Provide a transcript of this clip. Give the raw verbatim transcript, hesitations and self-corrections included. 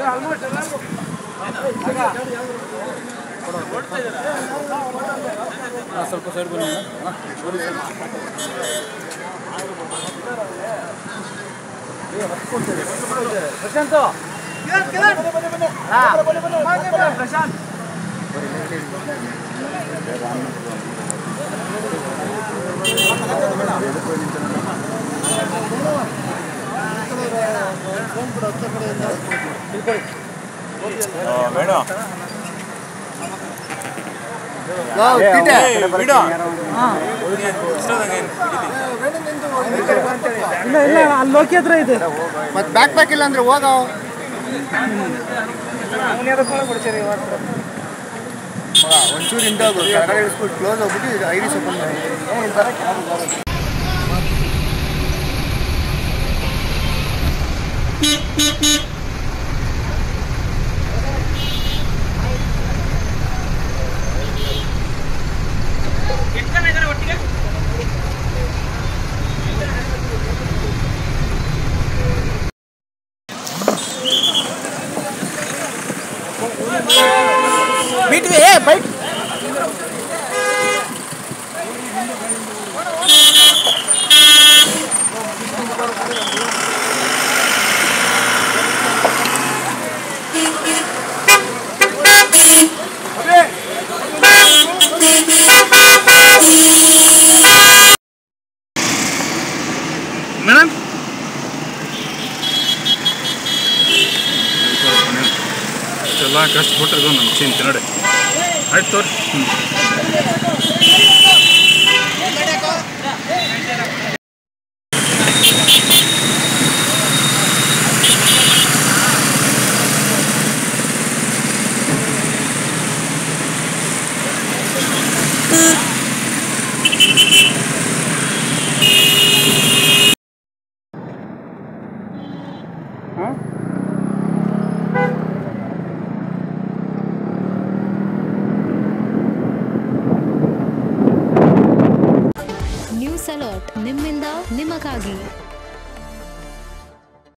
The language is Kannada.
ಸ್ವಲ್ಪ ಸೈಡ್ ಬನ್ನಿ ಪ್ರಶಾಂತ್ ಪ್ರಶಾಂತ್ ಮೇಡಮ್ ಇಲ್ಲ ಇಲ್ಲ ಅಲ್ಲಿ ಲೋಕಿ ಹತ್ರ ಇದೆ ಮತ್ತೆ ಬ್ಯಾಕ್ ಪ್ಯಾಕ್ ಇಲ್ಲ ಅಂದ್ರೆ ಹೋಗ ಒಂಚೂರು ಇಂದ ಕ್ಲೋಸ್ ಹೋಗ್ಬಿಟ್ಟು ಐರಿಸ್ ಓಪನ್ ಮಾಡಿ बीट में है बाइक मैडम चला कष्टपಟ್ಟು ನಮ್ಮ ಚಿಂತೆ ನೋಡಿ ಆಯ್ತು ತೋರಿ ನ್ಯೂಸ್ ಅಲರ್ಟ್ ನಿಮ್ಮಿಂದ ನಿಮಗಾಗಿ.